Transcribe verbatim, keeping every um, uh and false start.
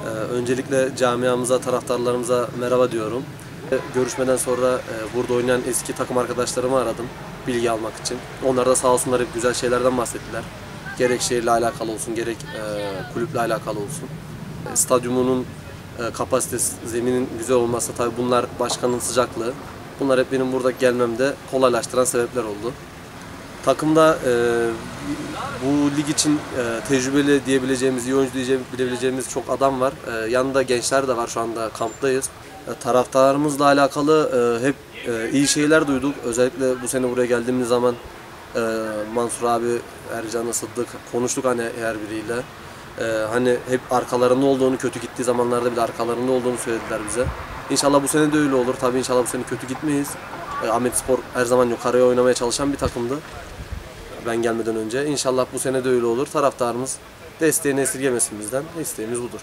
Ee, öncelikle camiamıza, taraftarlarımıza merhaba diyorum. Görüşmeden sonra e, burada oynayan eski takım arkadaşlarımı aradım bilgi almak için. Onlar da sağ olsunlar hep güzel şeylerden bahsettiler. Gerek şehirle alakalı olsun, gerek e, kulüple alakalı olsun. E, stadyumunun e, kapasitesi, zeminin güzel olması, tabii bunlar başkanın sıcaklığı. Bunlar hep benim burada gelmemde kolaylaştıran sebepler oldu. Takımda e, bu lig için e, tecrübeli diyebileceğimiz, iyi oyuncu diyebileceğimiz çok adam var. E, yanında gençler de var, şu anda kamptayız. E, taraftarımızla alakalı e, hep e, iyi şeyler duyduk. Özellikle bu sene buraya geldiğimiz zaman e, Mansur abi, Ercan'la Sıddık konuştuk hani her biriyle. E, hani hep arkalarında olduğunu, kötü gittiği zamanlarda bile arkalarında olduğunu söylediler bize. İnşallah bu sene de öyle olur. Tabii inşallah bu sene kötü gitmeyiz. E, Ahmetspor her zaman yukarıya oynamaya çalışan bir takımdı ben gelmeden önce. İnşallah bu sene de öyle olur. Taraftarımız desteğini esirgemesin bizden. İsteğimiz budur.